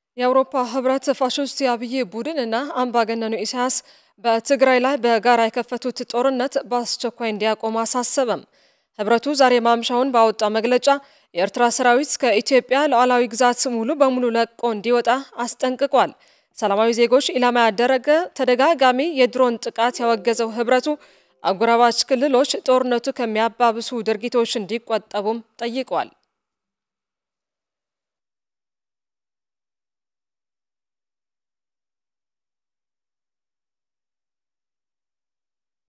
የአውሮፓ ህብረት ፋሽስት የአብይ ቡድንና አምባገነኑ ኢሳያስ በትግራይ ላይ በጋራ የከፈቱት ጦርነት በአስቸኳይ እንዲያቆም አሳሰበም። ህብረቱ ዛሬ ማምሻውን ባወጣው መግለጫ የኤርትራ ሰራዊት ከኢትዮጵያ ሉዓላዊ ግዛት ሙሉ በሙሉ ለቆ እንዲወጣ አስጠንቅቋል። ሰላማዊ ዜጎች ኢላማ ያደረገ ተደጋጋሚ የድሮን ጥቃት ያወገዘው ህብረቱ አጎራባች ክልሎች ጦርነቱ ከሚያባብሱ ድርጊቶች እንዲቆጠቡም ጠይቋል።